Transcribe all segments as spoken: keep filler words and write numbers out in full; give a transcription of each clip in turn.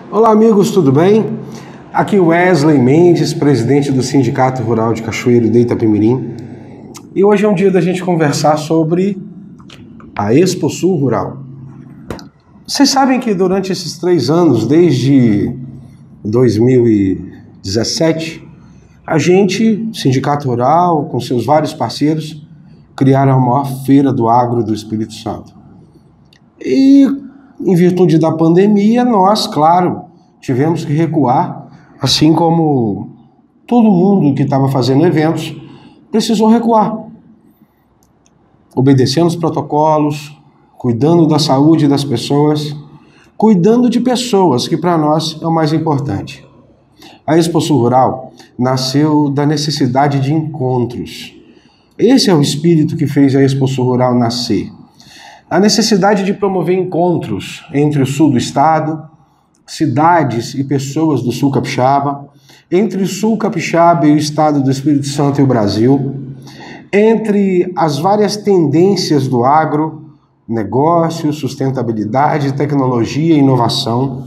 Olá amigos, tudo bem? Aqui Wesley Mendes, presidente do Sindicato Rural de Cachoeiro de Itapemirim. E hoje é um dia da gente conversar sobre a Exposul Rural. Vocês sabem que durante esses três anos, desde dois mil e dezessete, a gente, Sindicato Rural, com seus vários parceiros, criaram a maior feira do agro do Espírito Santo. E, em virtude da pandemia, nós, claro, tivemos que recuar, assim como todo mundo que estava fazendo eventos precisou recuar, obedecendo os protocolos, cuidando da saúde das pessoas, cuidando de pessoas, que para nós é o mais importante. A Exposul Rural nasceu da necessidade de encontros. Esse é o espírito que fez a Exposul Rural nascer. A necessidade de promover encontros entre o sul do estado, cidades e pessoas do sul capixaba, entre o sul capixaba e o estado do Espírito Santo e o Brasil, entre as várias tendências do agro, negócio, sustentabilidade, tecnologia e inovação.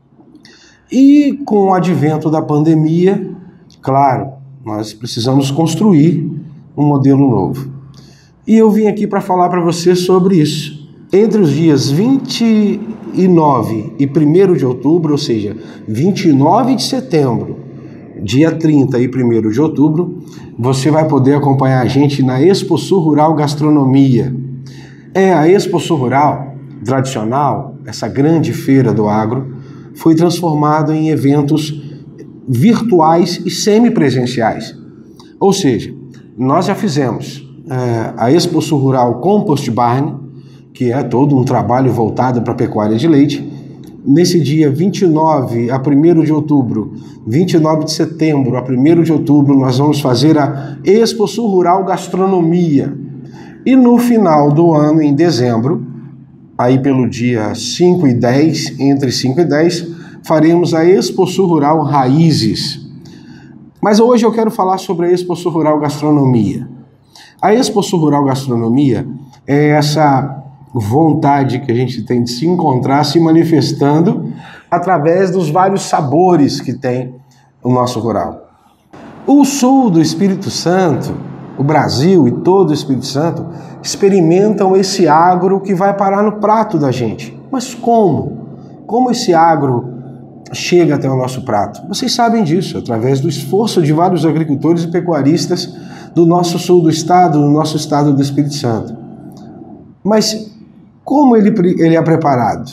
E com o advento da pandemia, claro, nós precisamos construir um modelo novo. E eu vim aqui para falar para você sobre isso. Entre os dias vinte e nove e primeiro de outubro, ou seja, vinte e nove de setembro, dia trinta e primeiro de outubro, você vai poder acompanhar a gente na Exposul Rural Gastronomia. É, a Exposul Rural tradicional, essa grande feira do agro, foi transformada em eventos virtuais e semipresenciais. Ou seja, nós já fizemos é, a Exposul Rural Compost Barn, que é todo um trabalho voltado para a pecuária de leite. Nesse dia vinte e nove a primeiro de outubro, vinte e nove de setembro a primeiro de outubro, nós vamos fazer a Exposul Rural Gastronomia. E no final do ano, em dezembro, aí pelo dia cinco e dez, entre cinco e dez, faremos a Exposul Rural Raízes. Mas hoje eu quero falar sobre a Exposul Rural Gastronomia. A Exposul Rural Gastronomia é essa vontade que a gente tem de se encontrar, se manifestando através dos vários sabores que tem o nosso rural. O sul do Espírito Santo, o Brasil e todo o Espírito Santo experimentam esse agro que vai parar no prato da gente. Mas como? Como esse agro chega até o nosso prato? Vocês sabem disso, através do esforço de vários agricultores e pecuaristas do nosso sul do estado, do nosso estado do Espírito Santo. Mas como ele, ele é preparado?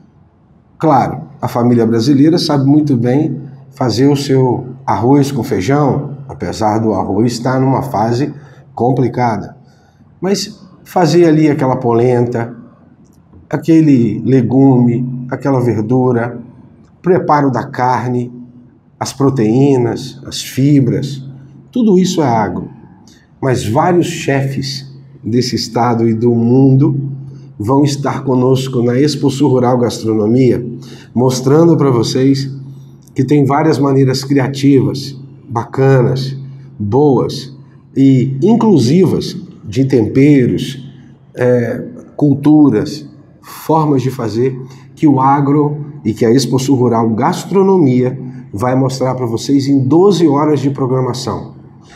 Claro, a família brasileira sabe muito bem fazer o seu arroz com feijão, apesar do arroz estar numa fase complicada. Mas fazer ali aquela polenta, aquele legume, aquela verdura, preparo da carne, as proteínas, as fibras, tudo isso é agro. Mas vários chefes desse estado e do mundo vão estar conosco na Exposul Rural Gastronomia, mostrando para vocês que tem várias maneiras criativas, bacanas, boas e inclusivas de temperos, é, culturas, formas de fazer, que o agro e que a Exposul Rural Gastronomia vai mostrar para vocês em doze horas de programação.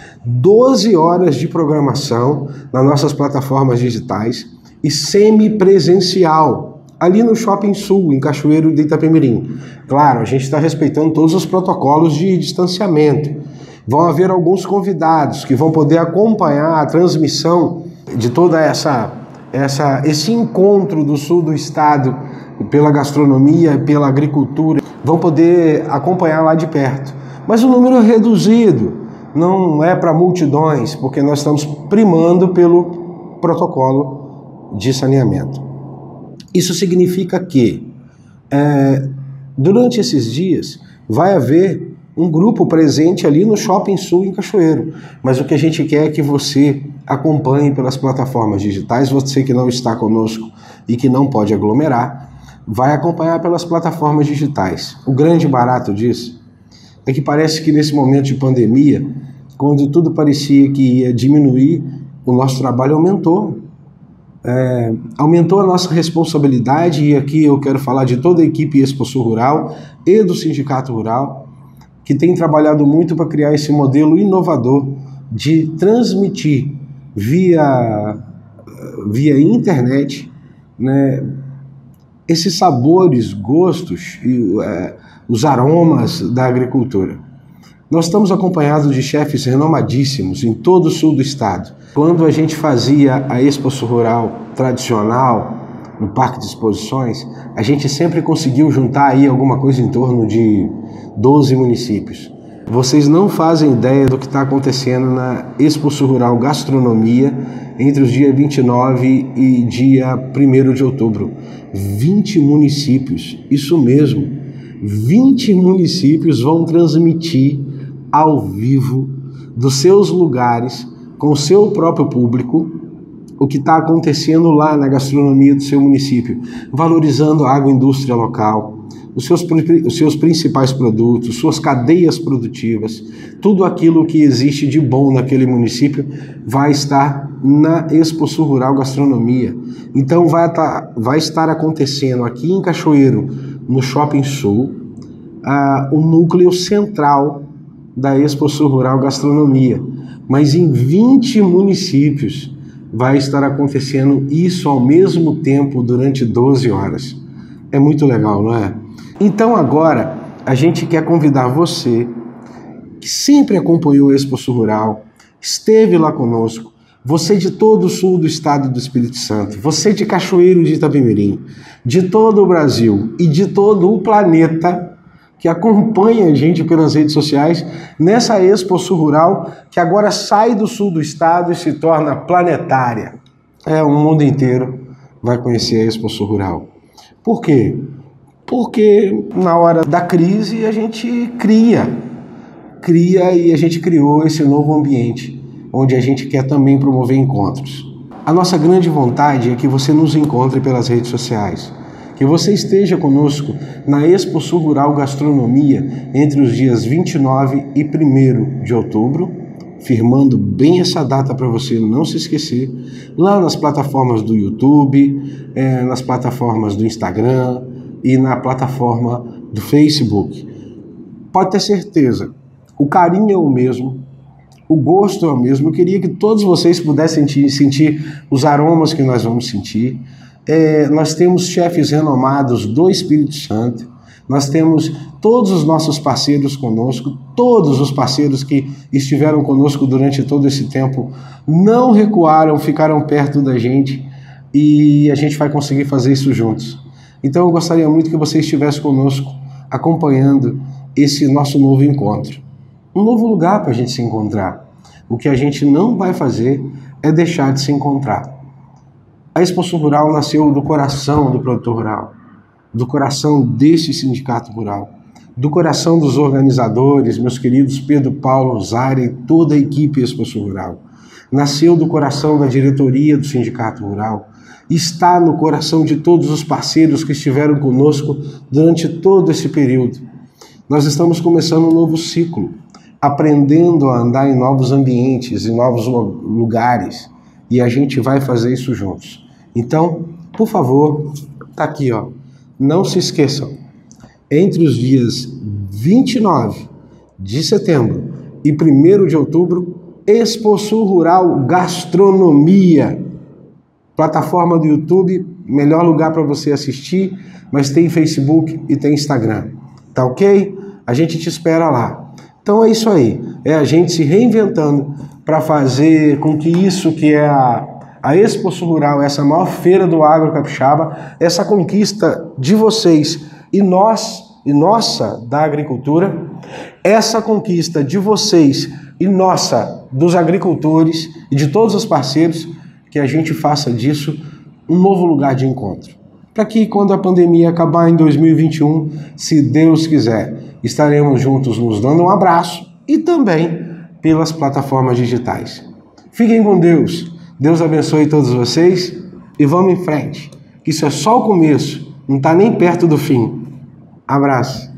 doze horas de programação nas nossas plataformas digitais e semipresencial, ali no Shopping Sul, em Cachoeiro de Itapemirim. Claro, a gente está respeitando todos os protocolos de distanciamento. Vão haver alguns convidados que vão poder acompanhar a transmissão de toda essa, essa esse encontro do sul do estado pela gastronomia, pela agricultura. Vão poder acompanhar lá de perto. Mas o número é reduzido, não é para multidões, porque nós estamos primando pelo protocolo de saneamento. Isso significa que é, durante esses dias vai haver um grupo presente ali no Shopping Sul em Cachoeiro, mas o que a gente quer é que você acompanhe pelas plataformas digitais. Você que não está conosco e que não pode aglomerar, vai acompanhar pelas plataformas digitais. O grande barato disso é que parece que nesse momento de pandemia, quando tudo parecia que ia diminuir, o nosso trabalho aumentou. é, aumentou a nossa responsabilidade, e aqui eu quero falar de toda a equipe Exposul Rural e do Sindicato Rural, que tem trabalhado muito para criar esse modelo inovador de transmitir via, via internet, né, esses sabores, gostos e é, os aromas da agricultura. Nós estamos acompanhados de chefes renomadíssimos em todo o sul do estado. Quando a gente fazia a Exposul Rural tradicional no Parque de Exposições, a gente sempre conseguiu juntar aí alguma coisa em torno de doze municípios. Vocês não fazem ideia do que está acontecendo na Exposul Rural Gastronomia entre os dias vinte e nove e dia primeiro de outubro. vinte municípios, isso mesmo, vinte municípios vão transmitir ao vivo dos seus lugares, com o seu próprio público, o que está acontecendo lá na gastronomia do seu município, valorizando a agroindústria local, os seus, os seus principais produtos, suas cadeias produtivas, tudo aquilo que existe de bom naquele município vai estar na Exposul Rural Gastronomia. Então vai, tá, vai estar acontecendo aqui em Cachoeiro, no Shopping Sul, uh, o núcleo central da Exposul Rural Gastronomia. Mas em vinte municípios vai estar acontecendo isso ao mesmo tempo durante doze horas. É muito legal, não é? Então agora a gente quer convidar você, que sempre acompanhou a Exposul Rural, esteve lá conosco, você de todo o sul do estado do Espírito Santo, você de Cachoeiro de Itapemirim, de todo o Brasil e de todo o planeta, que acompanha a gente pelas redes sociais, nessa Exposul Rural, que agora sai do sul do estado e se torna planetária. É, o mundo inteiro vai conhecer a Exposul Rural. Por quê? Porque na hora da crise a gente cria, cria e a gente criou esse novo ambiente, onde a gente quer também promover encontros. A nossa grande vontade é que você nos encontre pelas redes sociais, que você esteja conosco na Exposul Rural Gastronomia entre os dias vinte e nove e primeiro de outubro, firmando bem essa data para você não se esquecer, lá nas plataformas do YouTube, é, nas plataformas do Instagram e na plataforma do Facebook. Pode ter certeza, o carinho é o mesmo, o gosto é o mesmo. Eu queria que todos vocês pudessem sentir, sentir os aromas que nós vamos sentir. É, nós temos chefes renomados do Espírito Santo, nós temos todos os nossos parceiros conosco, todos os parceiros que estiveram conosco durante todo esse tempo não recuaram, ficaram perto da gente e a gente vai conseguir fazer isso juntos. Então eu gostaria muito que você estivesse conosco acompanhando esse nosso novo encontro. Um novo lugar para a gente se encontrar. O que a gente não vai fazer é deixar de se encontrar. A Exposul Rural nasceu do coração do produtor rural, do coração desse sindicato rural, do coração dos organizadores, meus queridos Pedro Paulo, Zaira e toda a equipe Exposul Rural. Nasceu do coração da diretoria do sindicato rural, está no coração de todos os parceiros que estiveram conosco durante todo esse período. Nós estamos começando um novo ciclo, aprendendo a andar em novos ambientes, em novos lugares, e a gente vai fazer isso juntos. Então, por favor, tá aqui, ó. Não se esqueçam, entre os dias vinte e nove de setembro e primeiro de outubro, Exposul Rural Gastronomia. Plataforma do YouTube, melhor lugar para você assistir, mas tem Facebook e tem Instagram. Tá ok? A gente te espera lá. Então é isso aí, é a gente se reinventando para fazer com que isso que é a, a Exposul Rural, essa maior feira do agro capixaba, essa conquista de vocês e nós, e nossa, da agricultura, essa conquista de vocês e nossa, dos agricultores e de todos os parceiros, que a gente faça disso um novo lugar de encontro. Para que quando a pandemia acabar em dois mil e vinte e um, se Deus quiser, estaremos juntos nos dando um abraço e também pelas plataformas digitais. Fiquem com Deus, Deus abençoe todos vocês e vamos em frente, que isso é só o começo, não está nem perto do fim. Abraço.